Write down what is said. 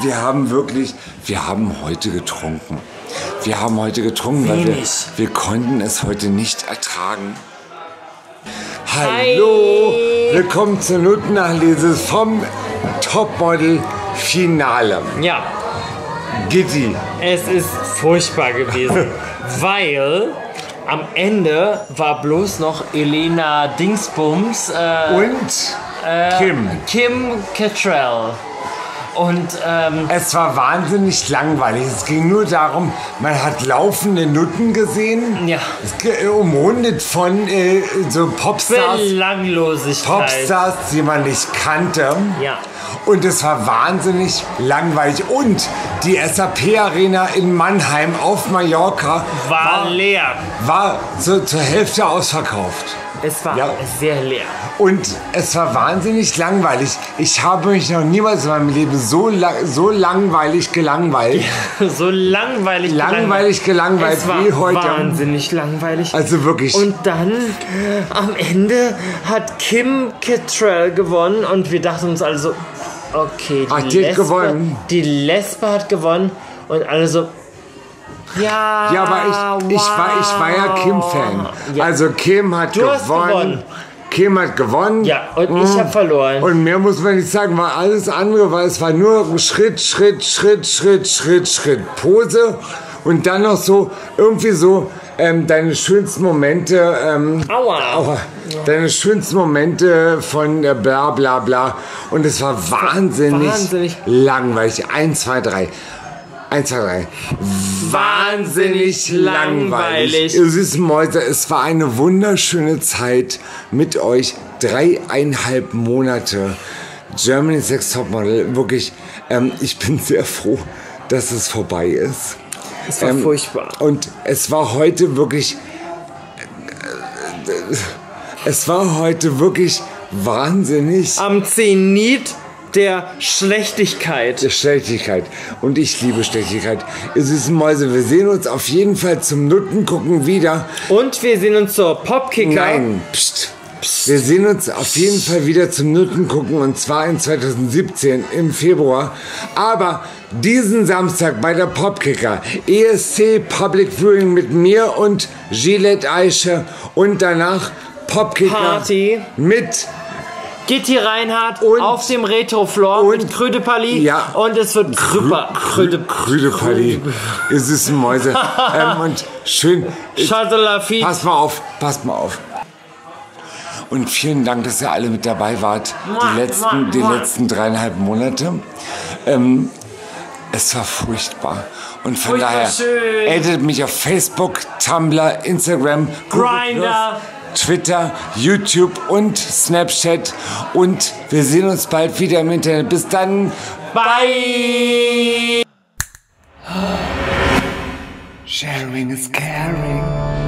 wir haben heute getrunken. Wir haben heute getrunken, weil wir konnten es heute nicht ertragen. Hallo, willkommen zur Notennachlese vom Topmodel-Finale. Ja. Gitti. Es ist furchtbar gewesen, weil am Ende war bloß noch Elena Dingsbums und Kim Cattrall. Und es war wahnsinnig langweilig. Es ging nur darum, man hat laufende Nutten gesehen, ja. Umrundet von so Popstars, die man nicht kannte. Ja. Und es war wahnsinnig langweilig. Und die SAP-Arena in Mannheim auf Mallorca war leer. War zur Hälfte ausverkauft. Es war sehr leer. Und es war wahnsinnig langweilig. Ich habe mich noch niemals in meinem Leben so langweilig gelangweilt. So langweilig gelangweilt wie heute. Wahnsinnig langweilig. Also wirklich. Und dann am Ende hat Kim Cattrall gewonnen und wir dachten uns also, okay, die Lesbe hat gewonnen und alle so. Ja, aber ich war ja Kim-Fan. Ja. Also Kim hat gewonnen. Kim hat gewonnen. Ja, und ich habe verloren. Und mehr muss man nicht sagen, weil alles andere war, es war nur Schritt, Pose und dann noch so, irgendwie so, deine schönsten Momente, deine schönsten Momente von bla bla bla. Und es war wahnsinnig langweilig. 1, 2, 3. Wahnsinnig langweilig. Ihr süßen Mäuse, es war eine wunderschöne Zeit mit euch. 3,5 Monate. Germany's Next Topmodel. Wirklich, ich bin sehr froh, dass es vorbei ist. Es war furchtbar. Und es war heute wirklich... wahnsinnig... Am Zenit der Schlechtigkeit. Und ich liebe Schlechtigkeit. Ihr süßen Mäuse, wir sehen uns auf jeden Fall zum Nuttengucken wieder. Und wir sehen uns zur Popkicker. Nein, pst. Wir sehen uns auf jeden Fall wieder zum Nuttengucken und zwar in 2017 im Februar. Aber diesen Samstag bei der Popkicker ESC Public Viewing mit mir und Gillette Aische und danach Popkicker Party mit Gitti Reinhardt auf dem Retro-Floor mit Krödepalli und es wird Krödepalli. Ihr süßen Mäuse. Und schön. Passt mal auf. Und vielen Dank, dass ihr alle mit dabei wart. Die letzten 3,5 Monate. Es war furchtbar. Und von daher addet mich auf Facebook, Tumblr, Instagram, Grindr, Twitter, YouTube und Snapchat. Und wir sehen uns bald wieder im Internet. Bis dann. Bye. Sharing is caring.